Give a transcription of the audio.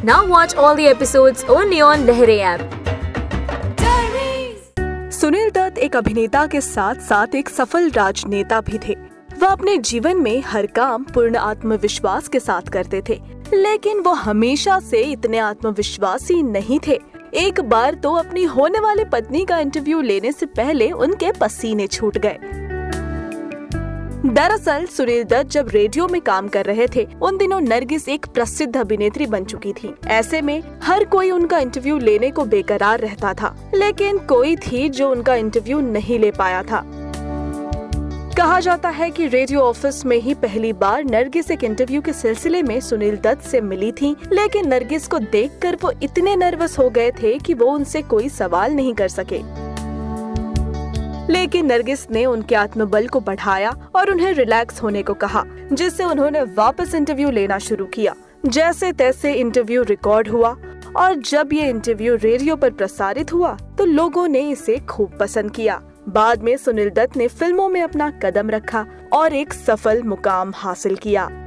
Now watch all the episodes only on Lehere app. Sunil Dutt एक अभिनेता के साथ साथ एक सफल राजनेता भी थे। वह अपने जीवन में हर काम पूर्ण आत्मविश्वास के साथ करते थे, लेकिन वो हमेशा से इतने आत्मविश्वासी नहीं थे। एक बार तो अपनी होने वाली पत्नी का इंटरव्यू लेने से पहले उनके पसीने छूट गए। दरअसल सुनील दत्त जब रेडियो में काम कर रहे थे, उन दिनों नरगिस एक प्रसिद्ध अभिनेत्री बन चुकी थी। ऐसे में हर कोई उनका इंटरव्यू लेने को बेकरार रहता था, लेकिन कोई थी जो उनका इंटरव्यू नहीं ले पाया था। कहा जाता है कि रेडियो ऑफिस में ही पहली बार नरगिस एक इंटरव्यू के सिलसिले में सुनील दत्त से मिली थी, लेकिन नरगिस को देखकर वो इतने नर्वस हो गए थे कि वो उनसे कोई सवाल नहीं कर सके। लेकिन नरगिस ने उनके आत्मबल को बढ़ाया और उन्हें रिलैक्स होने को कहा, जिससे उन्होंने वापस इंटरव्यू लेना शुरू किया। जैसे तैसे इंटरव्यू रिकॉर्ड हुआ और जब ये इंटरव्यू रेडियो पर प्रसारित हुआ तो लोगों ने इसे खूब पसंद किया। बाद में सुनील दत्त ने फिल्मों में अपना कदम रखा और एक सफल मुकाम हासिल किया।